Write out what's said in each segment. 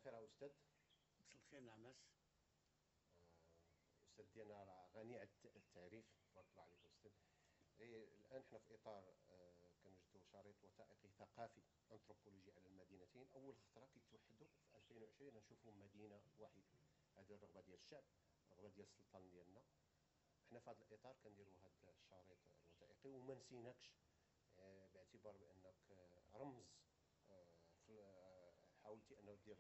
الخير أستاذ. مساء الخير نعمس. أستاذ ديالنا راه غني عن التعريف، تبارك الله عليك أستاذ. الآن حنا في إطار كنوجدوا شريط وثائقي ثقافي أنثروبولوجي على المدينتين. أول خطرة كيتوحدوا في 2020 نشوفوا مدينة واحدة. هذه الرغبة ديال الشعب، الرغبة ديال السلطان ديالنا. حنا في هذا الإطار كنديروا هذا الشريط الوثائقي وما نسيناكش، باعتبار بأنك رمز. حاولتي انه دير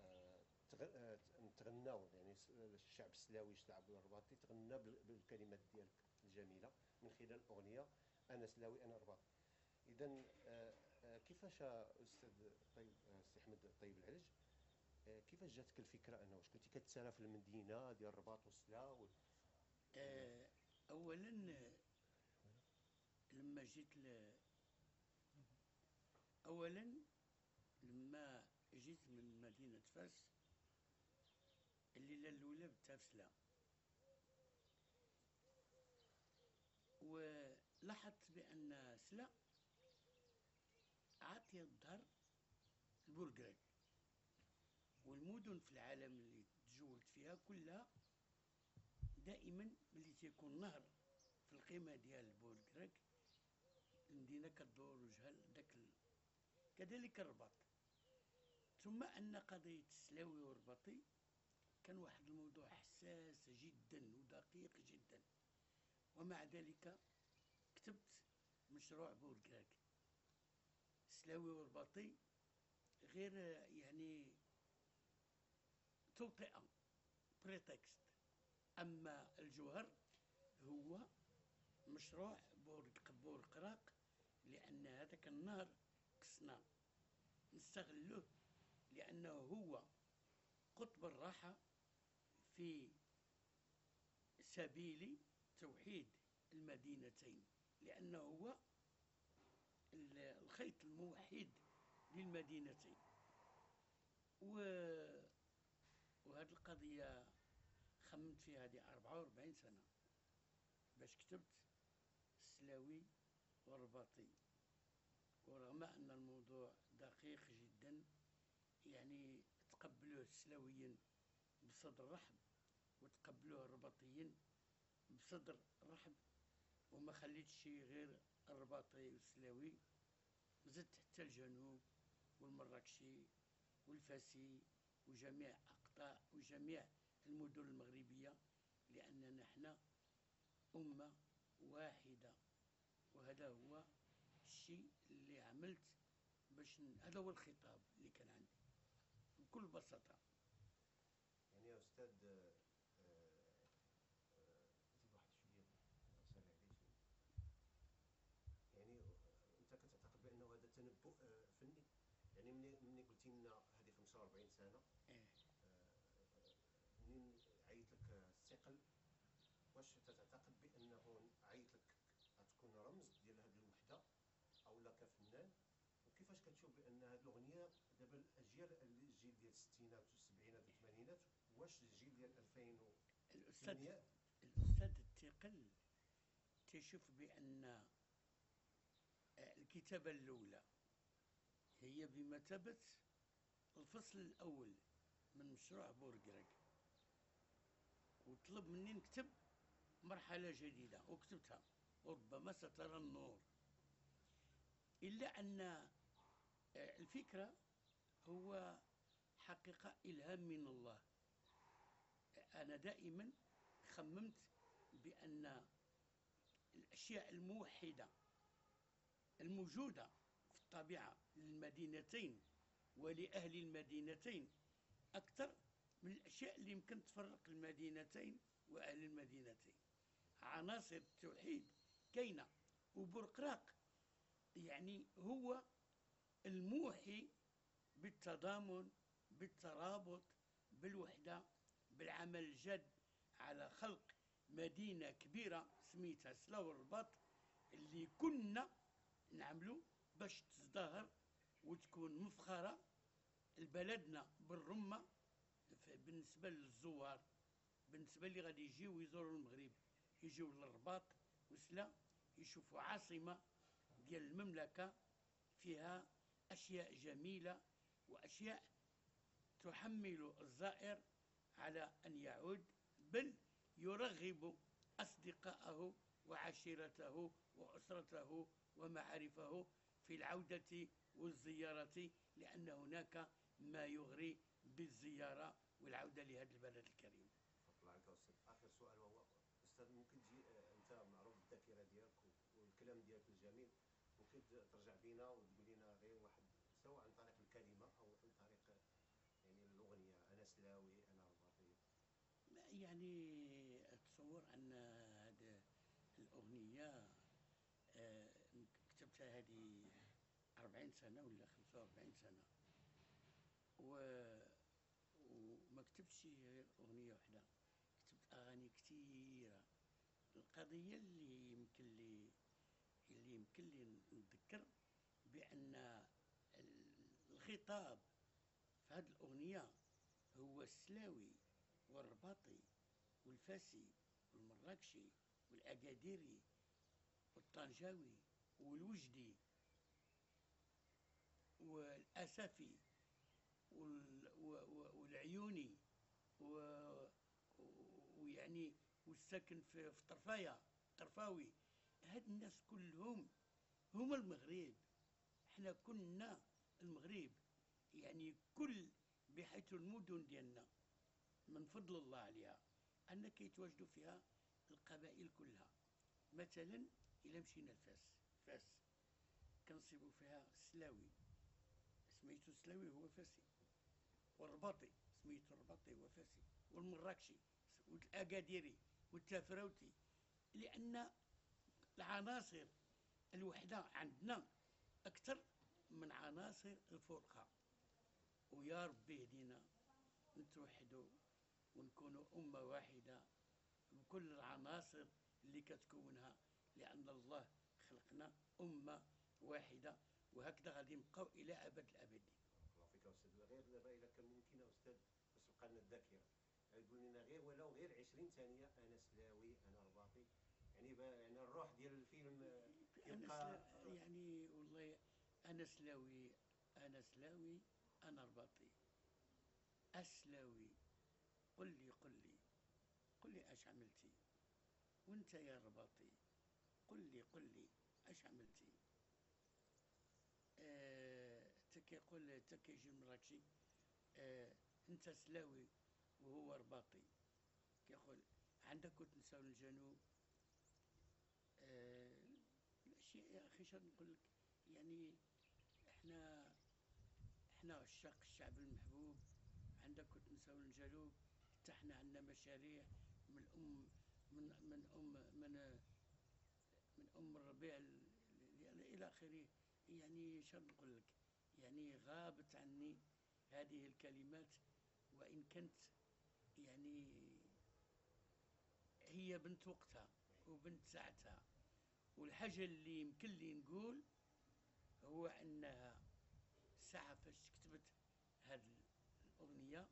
نتغناو، يعني الشعب السلاوي الشعب الرباطي تغنى بالكلمات ديالك الجميله من خلال اغنيه انا سلاوي انا رباطي. اذا كيفاش استاذ طيب، سي احمد طيب العلج، كيفاش جاتك الفكره انه واش كنتي كتسالى في المدينه ديال الرباط والسلا ولا؟ اولا لما جيت اولا لما جيت من مدينه فاس الليله الاولى بالتافسله، ولاحظت بان سلا عاطيه الظهر البورقراك، والمدن في العالم اللي تجولت فيها كلها دائما ملي تيكون نهر في القمه ديال البورقراك المدينه كدور وجهها كذلك الرباط. ثم ان قضيه السلاوي والرباطي كان واحد الموضوع حساس جدا ودقيق جدا، ومع ذلك كتبت مشروع بورقراك. السلاوي والرباطي غير يعني توطئه، بريتكست. اما الجوهر هو مشروع بورقراق، لان هذاك النهر خصنا نستغلوه، لانه هو قطب الراحه في سبيل توحيد المدينتين، لأنه هو الخيط الموحد للمدينتين. وهذه القضية خممت فيها هذه 44 سنة باش كتبت السلاوي والرباطي. ورغم أن الموضوع دقيق جدا، يعني تقبلوه السلاويين بصدر رحب وتقبلوه الرباطيين بصدر رحب، وما خليتش غير الرباطي والسلاوي، زدت حتى الجنوب والمراكشي والفاسي وجميع أقطاع وجميع المدن المغربية، لأننا نحن أمة واحدة. وهذا هو الشيء اللي عملت باش هذا هو الخطاب اللي كان عندي بكل بساطة. يعني يا استاذ، زيد واحد شويه سريع عليه شويه. يعني انت كتعتقد بانه هذا تنبؤ فني؟ يعني مني قلتي لنا هذه 45 سنه، إيه. منين عيط لك الثقل؟ واش تعتقد بانه عيط لك غتكون رمز ديال هذه الوحده او لا كفنان؟ وكيفاش كتشوف بان هذه الاغنيه دابا الاجيال، الجيل ديال الستينات والسبعينات والثمانينات، واش الجيل ديال الأستاذ 2008؟ الأستاذ الثقل تشوف بأن الكتابة الأولى هي بمثابة الفصل الأول من مشروع بورقراك، وطلب مني نكتب مرحلة جديدة وكتبتها، وربما سترى النور. إلا أن الفكرة هو حقيقة إلهام من الله. أنا دائما خممت بأن الأشياء الموحدة الموجودة في الطبيعة للمدينتين ولأهل المدينتين أكثر من الأشياء اللي يمكن تفرق المدينتين وأهل المدينتين. عناصر التوحيد كاينة، وبرقراق يعني هو الموحي بالتضامن، بالترابط، بالوحدة، بالعمل الجاد على خلق مدينة كبيرة سميتها سلا والرباط، اللي كنا نعملوا باش تزدهر وتكون مفخرة لبلدنا بالرمة بالنسبة للزوار، بالنسبة اللي غادي يجيو يزوروا المغرب، يجيو للرباط وسلا يشوفوا عاصمة ديال المملكة فيها أشياء جميلة وأشياء تحمل الزائر على أن يعود، بل يرغب أصدقائه وعشيرته وأسرته ومعارفه في العودة والزيارة، لأن هناك ما يغري بالزيارة والعودة لهذا البلد الكريم. تفضل عليك أستاذ. آخر سؤال وهو أستاذ، ممكن تجي أنت معروف بالذاكرة ديالك والكلام ديالك الجميل، ممكن ترجع بينا وتقول لنا غير واحد، سواء عن طريق الكلمة أو عن طريق يعني الأغنية، أنا سلاوي أنا رباطي؟ يعني أتصور أن هذه الأغنية كتبتها هذه 40 سنة ولا 45 سنة، وما كتبتش غير أغنية واحدة، كتبت أغاني كثيرة. القضية اللي يمكن لي نتذكر بأن الخطاب في هذه الأغنية هو السلاوي والرباطي والفاسي والمراكشي والأكاديري والطنجاوي والوجدي والأسفي والعيوني ويعني والساكن في طرفايا طرفاوي. هاد الناس كلهم هما المغرب، احنا كنا المغرب، يعني كل بحيث المدن ديالنا من فضل الله عليها أن كيتواجدوا فيها القبائل كلها. مثلا إلا مشينا فاس كنصيبوا فيها السلاوي سميتو السلاوي هو فاسي، والرباطي سميتو الرباطي هو فاسي، والمراكشي والأكاديري والتافراوتي، لأن العناصر الوحدة عندنا أكثر من عناصر الفرقة. ويا ربي يهدينا نتوحدوا ونكونوا أمة واحدة بكل العناصر اللي كتكونها، لأن الله خلقنا أمة واحدة، وهكذا غادي نبقاو إلى أبد الآبدين. الله فيك أستاذ. غير دابا إلا كان ممكن أستاذ باش تبقى لنا الذاكرة، يقول لنا غير ولو غير 20 ثانية، أنا سلاوي أنا رباطي، يعني يعني الروح ديال الفيلم يبقى. يعني والله أنا سلاوي أنا سلاوي أنا رباطي، أسلاوي قل لي أش عملتي، وانت يا رباطي قل لي أش عملتي. تكيقول تكيجي المراكشي انت سلاوي وهو رباطي، كيقول عندك تنساو الجنوب. الاشياء يا اخي شنو نقول لك، يعني احنا عشاق الشعب المحبوب. عندك تنساو الجنوب، حتى احنا عندنا مشاريع من ام الربيع الى اخره. يعني شنو نقول لك، يعني غابت عني هذه الكلمات، وان كنت يعني هي بنت وقتها وبنت ساعتها. والحاجة اللي يمكن لي نقول هو أنها ساعة فاش كتبت هذه الأغنية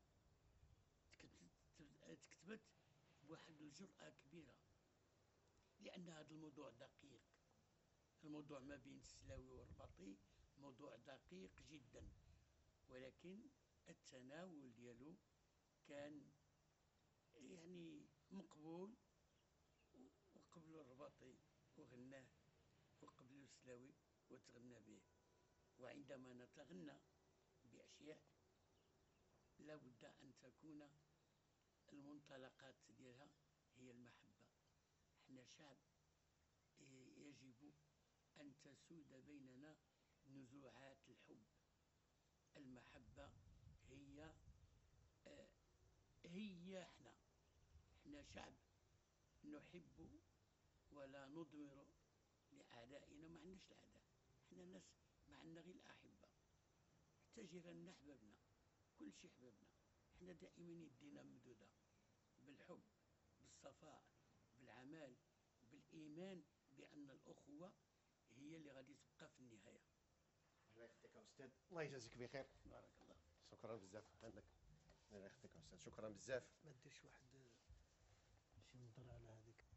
تكتبت بواحد الجرأة كبيرة، لأن هذا الموضوع دقيق. الموضوع ما بين السلاوي والرباطي موضوع دقيق جدا، ولكن التناول ديالو كان يعني مقبول، وقبلوا الرباطي وغناه، وقبلوا السلاوي وتغنى به. وعندما نتغنى بأشياء لا بد أن تكون المنطلقات ديالها هي المحبة. احنا شعب يجب أن تسود بيننا نزوعات الحب. المحبة هي احنا شعب نحب ولا نضمر لأعدائنا. ما عندناش الأعداء، احنا ناس ما عندنا غير الأحبة، حتى جيراننا حبابنا، كل شيء حبابنا. احنا دائما يدينا ممدودة بالحب بالصفاء بالعمل بالإيمان بأن الأخوة هي اللي غادي تبقى في النهاية. الله يخليك يا أستاذ، الله يجازيك بخير. بارك الله. شكرا بزاف عندك. الله يخليك يا أستاذ، شكرا بزاف. ما ديرش واحد شي نظرة على هذيك